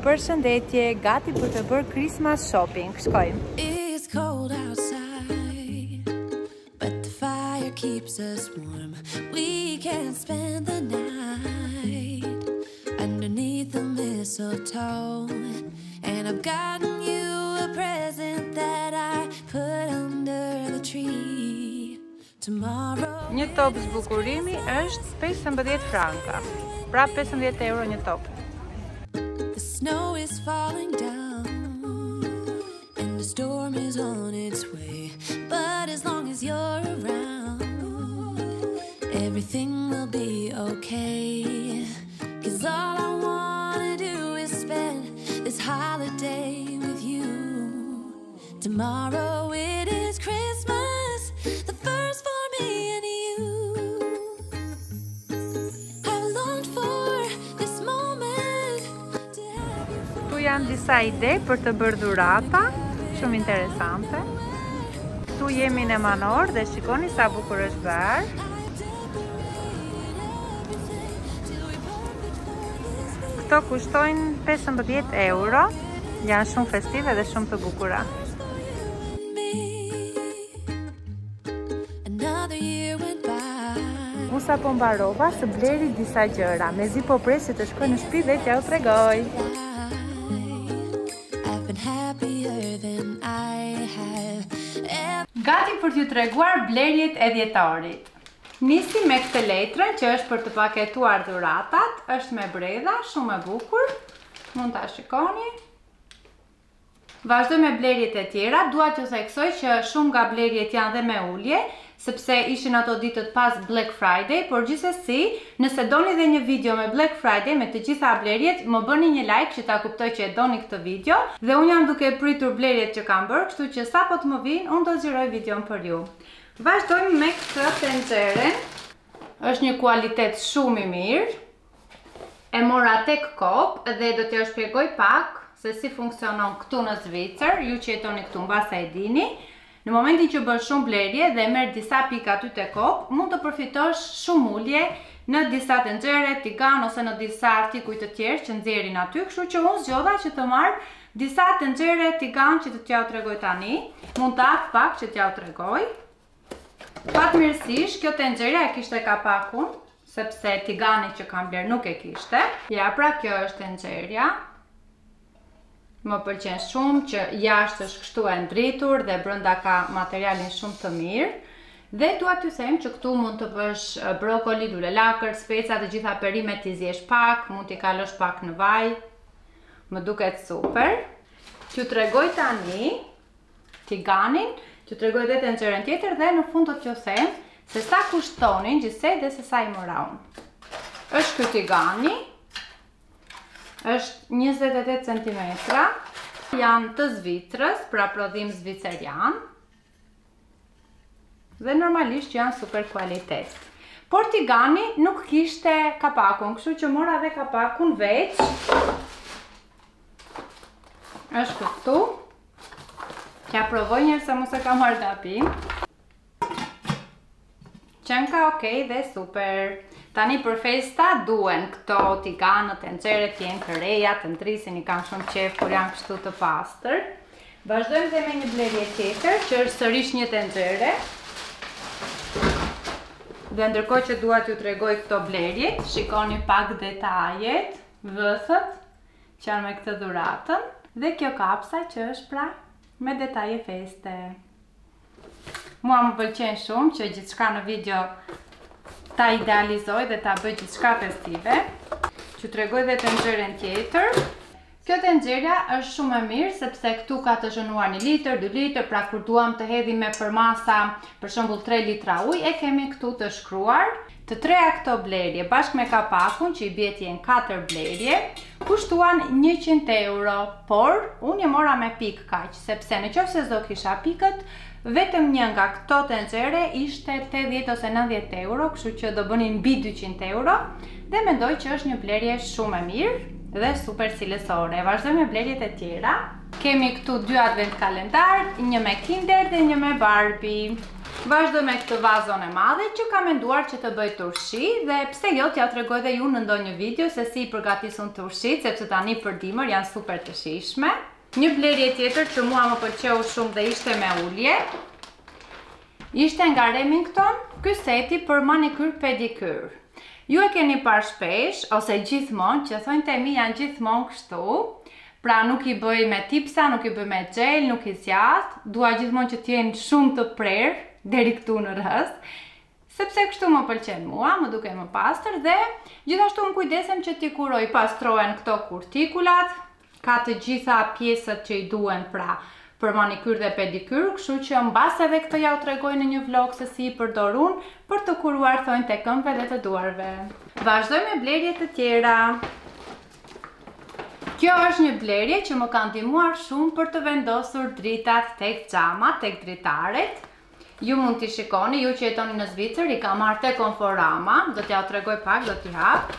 përshëndetje, gati për të bërë Christmas shopping. Shkojmë. It's cold outside, but the fire keeps us warm. We can spend the night underneath the mistletoe. And I've gotten you a present that I put under the tree. Tomorrow. Një top zbukurimi është 15 franka. Pra 15 euro një top. The snow is falling down and the storm is on its way. But as long as you're around, everything will be okay. 'Cause all I wanna do is spend this holiday with you. Tomorrow it is Christmas, the first for me and you. I've longed for this moment to have you for. Tu janë disa ide për të bërë dhurata, shumë interesante. Tu jemi në Manor dhe shikoni sa bukur është bërë. Këto kushtojnë 15 euro, janë shumë festive dhe shumë të bukura. Unë sa po mbarova së bleri disa gjëra, mezi po presi të shkoj në shtëpi dhe t'ja u tregoj. Gati për t'ju treguar blerjet e dhjetorit. Nisi me këtë letrën që është për të paketuar dhuratat, është me bredha, shumë e bukur, mund ta shikoni. Vazhdoj me blerjet e tjera, dua t'ju theksoj që shumë nga blerjet janë dhe me ulje, sepse ishin ato ditët pas Black Friday, por gjithsesi, nëse doni dhe një video me Black Friday me të gjitha blerjet, më bëni një like që ta kuptoj që e doni këtë video, dhe unë jam duke pritur blerjet që kam bërë, kështu që sa po të më vinë, unë do zgjidhoj videon për ju. Vazhdojmë me këtë tenxhere. Është një kualitet shumë i mirë. E mora tek Coop dhe do t'ju shpjegoj pak se si funksionon këtu në Zvicër, ju që jetoni këtu mbase e dini. Në momentin që bën shumë blerje dhe merr disa pika aty te Coop, mund të përfitosh shumë ulje në disa tenxhere, tigan ose në disa artikuj të tjerë që nxjerrin aty, kështu që unë zgjodha që të marr disa tenxhere tigan që të t'ja u tregoj tani. Mund të hap pak që t'ja u tregoj. Fatmirësisht, kjo tenxhere e kishte kapakun, sepse tigani që kam bler nuk e kishte. Ja, pra kjo është tenxheria. Më pëlqen shumë që jashtë është kështu e ndritur dhe brenda ka materialin shumë të mirë. Dhe dua t'ju them që këtu mund të bësh brokoli, lulelakër, speca, të gjitha perimet t'i zjesh pak, mund t'i kalosh pak në vaj. Më duket super. T'ju tregoj tani tiganin, t'ju tregoj edhe tenxherën tjetër dhe në fund do t'ju them se sa kushtonin gjithsej dhe se sa i mora unë. Është ky tigani. Është 28 cm, janë të Zvicrës, pra prodhim zvicerian, dhe normalisht janë super kualitet. Por tigani nuk kishte kapakun, kështu që mora dhe kapakun veç. Është këtu. Kja provoj njërë se mos e ka marrë gabim. Qenë ka okej dhe super. Tani për festa duen këto tiganë, tenxhere t'jenë të reja, të ndrisin, i kam shumë qef kur janë kështu të pastër. Vazhdojmë dhe me një blerje tjetër, që është sërish një tenxhere. Dhe ndërkohë që dua t'ju tregoj këto blerjet, shikoni pak detajet, vëthët, që janë me këtë dhuratën, dhe kjo kapsa që është pra me detaje feste. Mua më pëlqen shumë që gjithçka në video ta idealizoj dhe ta bëj gjithçka festive. Që tregoj dhe tenxherën tjetër. Kjo tenxherja është shumë e mirë sepse këtu ka të zhënuar 1 litër, 2 litër, pra kur duam të hedhim me përmasa, për shembull 3 litra ujë, e kemi këtu të shkruar. Të treja këto blerje bashkë me kapakun, që i bjeti janë 4 blerje, kushtuan 100 euro, por unë e mora me pikë kaq, sepse në qoftë se s'do kisha pikët, vetëm një nga këto tenxhere ishte 80 ose 90 euro, kështu që do bënin mbi 200 euro, dhe mendoj që është një blerje shumë e mirë dhe super cilësore. Vazhdojmë me blerjet e tjera. Kemi këtu 2 advent kalendar, një me Kinder dhe një me Barbie. Vazhdoj me këtë vazon e madhe që kam menduar që të bëj turshi dhe pse jo t'ja tregoj dhe ju në ndonjë video se si I përgatisun turshit, sepse tani për dimër janë super të shijshme. Një blerje tjetër që mua më pëlqeu shumë dhe ishte me ulje, ishte nga Remington, ky seti për manikyr pedikyr. Ju e keni parë shpesh, ose gjithmonë, që thonjtë e mi janë gjithmonë kështu, pra nuk I bëj me tipsa, nuk I bëj me gel, nuk I zjat, dua gjithmonë që t'jenë shumë të prerë, deri këtu në rrës, sepse kështu më pëlqen mua, më duke më pastër dhe gjithashtu më kujdesem që t'i kuroj, pastrohen këto kurtikulat, ka të gjitha pjesët që I duen pra për manikyr dhe pedikyr, kështu që mbas edhe këtë ja u tregoj në një vlog se si I përdor unë për të kuruar thonjtë e këmbëve dhe të duarve. Vazhdoj me blerje të tjera. Kjo është një blerje që më ka ndihmuar shumë për të vendosur dritat tek xhamat, tek dritaret. Ju mund t'i shikoni, ju që jetoni në Zvicër, I ka marrë te Conforama, do t'ja u tregoj pak, do t'i hap.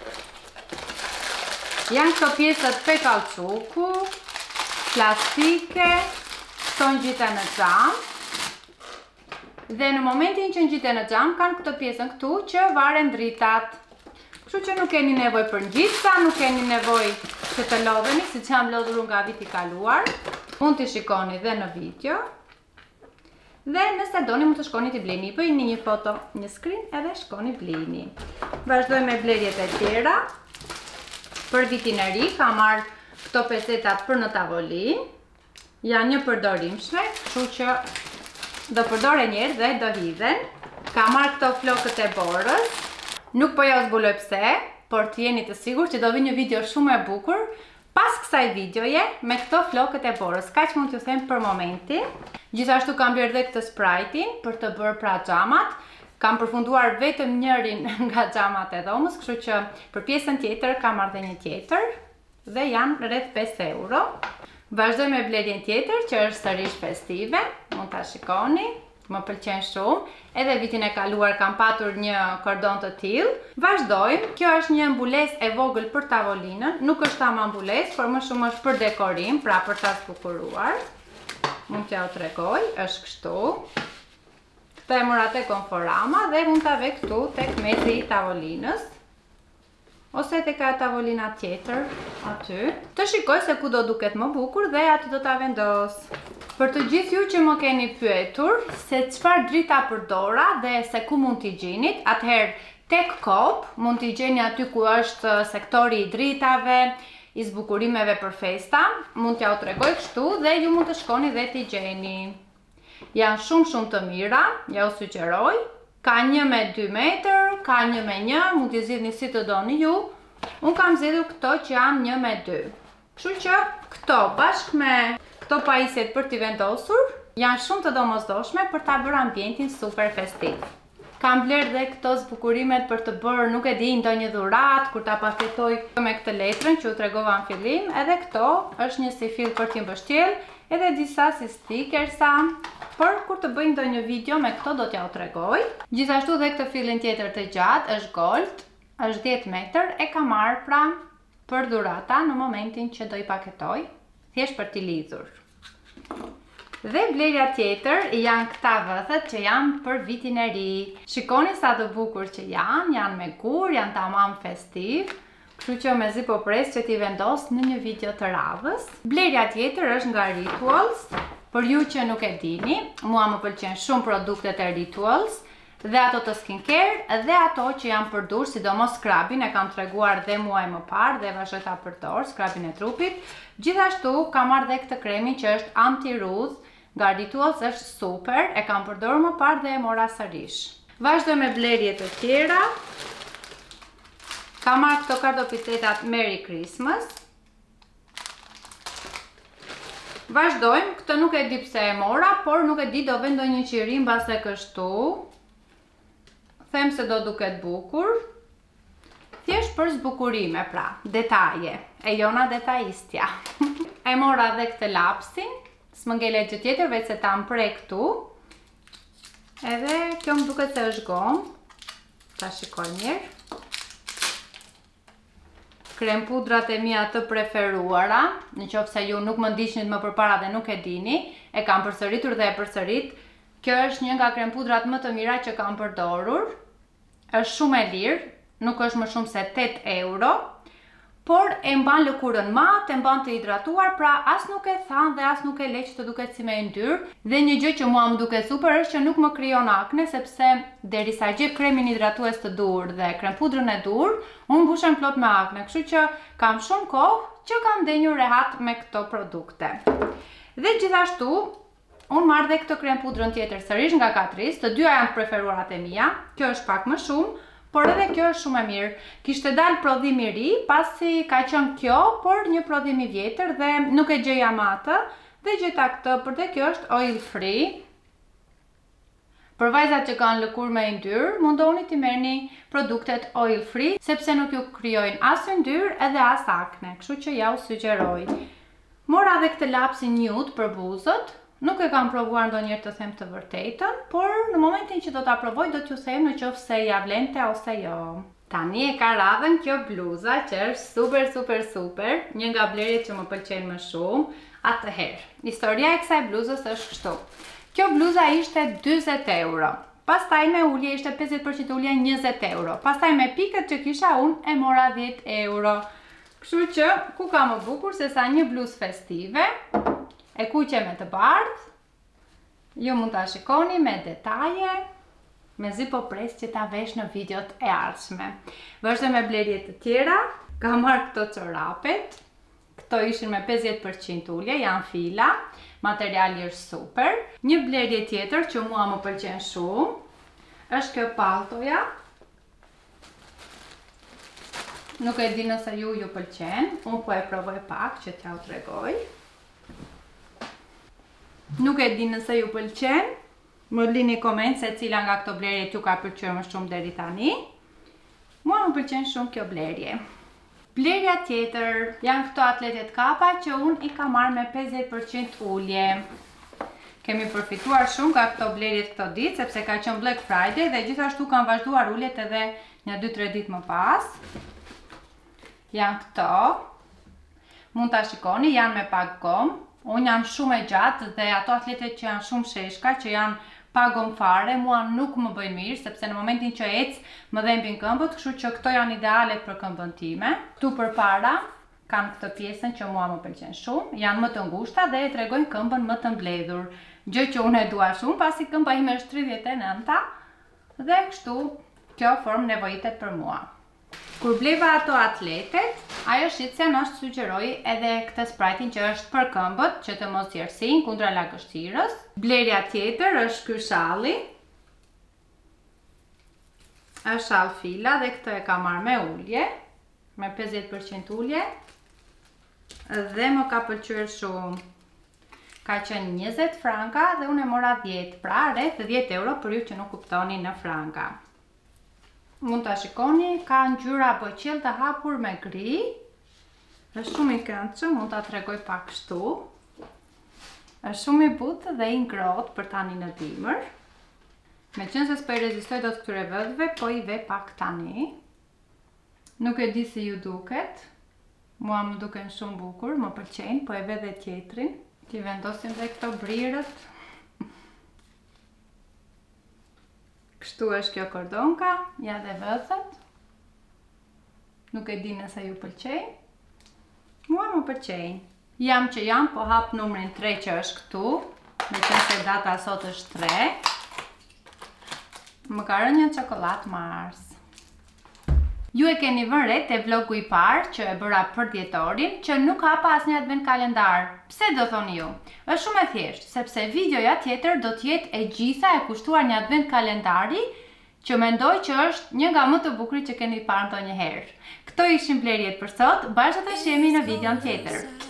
Janë këto pjesët pe kauçuku, plastike, këto ngjiten në xham. Dhe në momentin që ngjiten në xham kanë këtë pjesën këtu që varen dritat. Kështu që nuk keni nevojë për ngjitsa, nuk keni nevojë që të lodheni, siç jam lodhur nga viti I kaluar. Mund t'i shikoni dhe në video. Dhe nëse doni mund të shkoni t'i blini, bëjni një foto, një screen edhe shkoni blini. Vazhdoj me blerjet e tjera. Për vitin e ri ka marrë këto pesetat për në tavolinë. Janë një përdorimshme, kështu që do përdore njerë dhe do hidhen. Ka marrë këto flokët e borës. Nuk po ja u zbuloj pse, por të jeni të sigurt që do vi një video shumë e bukur pas kësaj videoje me këto flokët e borës. Kaq mund t'ju them për momentin. Gjithashtu kam bler dhe këtë sprajtin për të bërë pra xhamat. Kam përfunduar vetëm njërin nga xhamat e dhomës, kështu që për pjesën tjetër kam marrë dhe një tjetër dhe janë rreth 5 euro. Vazhdoj me blerjen tjetër që është sërish festive, mund ta shikoni. Më pëlqen shumë, edhe vitin e kaluar kam patur një kordon të tillë. Vazhdojmë, kjo është një mbulesë e vogël për tavolinën, nuk është ama mbulesë, por më shumë është për dekorim, pra për ta zbukuruar. Mund t'ja u tregoj, është kështu. Këtë e mora te Conforama dhe mund ta ve këtu tek mezi I tavolinës. Ose tek ka tavolina tjetër aty. Të shikoj se ku do duket më bukur dhe aty do ta vendos. Për të gjithë ju që më keni pyetur se çfarë drita përdora dhe se ku mund t'i gjinit, atëherë tek Coop mund t'i gjeni aty ku është sektori I dritave, I zbukurimeve për festa, mund t'ja u tregoj kështu dhe ju mund të shkoni dhe t'i gjeni. Janë shumë të mira, ja u sugjeroj. Ka një me 2 metër, ka një me 1, mund t'i zgjidhni si të doni ju. Unë kam zgjedhur këto që janë 1 me 2. Kështu që këto bashkë me këto pajisjet për t'i vendosur janë shumë të domosdoshme për ta bërë ambientin super festiv. Kam bler dhe këto zbukurimet për të bërë, nuk e di, ndonjë dhuratë, kur ta paketoj me këtë letrën që u tregova në fillim, edhe këto është një si fill për t'i mbështjell, edhe disa si stikersa, por kur të bëj ndonjë video me këto do t'ja u tregoj. Gjithashtu dhe këtë fillin tjetër të gjatë është gold, është 10 metër, e kam marrë pra për dhurata në momentin që do I paketoj, thjesht për t'i lidhur. Dhe blerja tjetër janë këta vëthët që janë për vitin e ri. Shikoni sa të bukur që janë me gur, janë tamam festiv. Kështu që mezi po pres që t'i vendos në një video të radhës. Blerja tjetër është nga Rituals. Për ju që nuk e dini, mua më pëlqen shumë produktet e Rituals, dhe ato të skincare, dhe ato që janë përdur, sidomos scrubin, e kam treguar dhe muaj më parë, dhe vazhdoj ta përdor, scrubin e trupit. Gjithashtu, kam marrë dhe këtë kremin që është anti-rudh, nga Rituals, është super, e kam përdor më parë dhe e mora sërish. Vazhdoj me blerjet e tjera. Kam marrë këto kartopicetat Merry Christmas. Vazhdojmë, këtë nuk e di pse e mora, por nuk e di do vë ndonjë qiri mbase kështu. Them se do duket bukur. Thjesht për zbukurime, pra, detaje. E jona detajistja. E mora dhe këtë lapsin. S'më ngele gjë tjetër, veç se ta mprej këtu. Edhe kjo më duket se është gomë. Ta shikoj mirë. Krem pudrat e mia të preferuara, në qoftë se ju nuk më ndiqnit më përpara dhe nuk e dini, e kam përsëritur dhe e përsërit. Kjo është një nga krem pudrat më të mira që kam përdorur. Është shumë e lirë, nuk është më shumë se 8 euro, por e mban lëkurën matë, e mban të hidratuar, pra as nuk e than dhe as nuk e le që të duket si me yndyrë. Dhe një gjë që mua më duket super është që nuk më krijon akne, sepse derisa gjej kremin hidratues të dur dhe krem pudrën e dur, unë mbushem plot me akne, kështu që kam shumë kohë që kam ndenjur rehat me këto produkte. Dhe gjithashtu, unë marrë dhe këtë krem pudrën tjetër sërish nga Catrice, të dyja janë preferuarat e mia, kjo është pak më shumë, por edhe kjo është shumë e mirë. Kishte dalë prodhim i ri, pasi ka qenë kjo, por një prodhim i vjetër dhe nuk e gjeja më atë, dhe gjeta këtë, por dhe kjo është oil free. Për vajzat që kanë lëkurë me yndyrë, mundoni t'i merrni produktet oil free, sepse nuk ju krijojnë as yndyrë edhe as akne, kështu që ja u sugjeroj. Mora dhe këtë lapsin nude për buzët. Nuk e kam provuar ndonjëherë të them të vërtetën, por në momentin që do ta provoj do t'ju them nëse ja vlente ose jo. Tani e ka radhën kjo bluza që është super, një nga blerjet që më pëlqejnë më shumë. Atëherë, historia e kësaj bluzës është kështu. Kjo bluza ishte 40 euro. Pastaj me ulje ishte 50% ulje 20 euro. Pastaj me pikët që kisha unë e mora 10 euro. Kështu që ku ka më bukur se sa një bluzë festive. E kuqe me të bardhë, ju mund ta shikoni me detaje, mezi po pres që ta vesh në videot e ardhshme. Vazhdoj me blerjet të tjera, ka marrë këto çorapet, këto ishin me 50% ulje, janë fila, materiali është super. Një blerje tjetër që mua më pëlqen shumë, është kjo paltoja. Nuk e di nëse ju pëlqen, unë po e provoj pak që t'ja u tregoj. Nuk e di nëse ju pëlqen, më lini koment se cila nga këto blerje t'ju ka pëlqyer më shumë deri tani. Mua më pëlqen shumë kjo blerje. Blerja tjetër janë këto atletet kapa që unë i kam marrë me 50% ulje. Kemi përfituar shumë nga këto blerjet këto ditë, sepse ka qenë Black Friday dhe gjithashtu kanë vazhduar uljet edhe një 2-3 ditë më pas. Janë këto. Mund ta shikoni, janë me pak gomë. Unë jam shumë e gjatë dhe ato atletet që janë shumë sheshka, që janë pa gomë fare, mua nuk më bëjnë mirë, sepse në momentin që ec më dhembin këmbët, kështu që këto janë idealet për këmbën time. Këtu përpara kanë këtë pjesën që mua më pëlqen shumë, janë më të ngushta dhe e tregojnë këmbën më të mbledhur. Gjë që unë e dua shumë, pasi këmba ime është 39 dhe kështu kjo formë nevojitet për mua. Kur bleva ato atletet, ajo shitësja në është sugjeroj edhe këtë sprajtin që është për këmbët, që të mos tjersin kundra lagështirës. Blerja tjetër është ky shalli. Është shall fila dhe këtë e ka marrë me ulje, me 50% ulje. Dhe më ka pëlqyer shumë. Ka qenë 20 franka dhe unë e mora 10, pra rreth 10 euro për ju që nuk kuptoni në franka. Mund ta shikoni, ka ngjyra boqel të hapur me gri. Është shumë i këndshëm, mund ta tregoj pak kështu. Është shumë i butë dhe i ngrohtë për tani në dimër. Meqense s'po i rezistoj dot këtyre vëllëve, po i ve pak tani. Nuk e di si ju duket. Mua më duken shumë bukur, më pëlqejnë, po e ve dhe tjetrin. Ti vendosim dhe këto brirët. Kështu është kjo kordonka, ja dhe vëthët. Nuk e di nëse ju pëlqejnë. Mua më pëlqejnë. Jam që jam, po hap numrin 3 që është këtu. Me qenë se data sot është 3. Më ka rënë një çokoladë Mars. Ju e keni vënë re te vlogu i parë që e bëra për dhjetorin, që nuk hapa asnjë advent kalendar. Pse do thoni ju? Është shumë e thjeshtë, sepse videoja tjetër do t'jetë e gjitha e kushtuar një advent kalendari, që mendoj që është një nga më të bukurit që keni parë ndonjëherë. Këto ishin blerjet për sot, bashkë të shihemi në videon tjetër.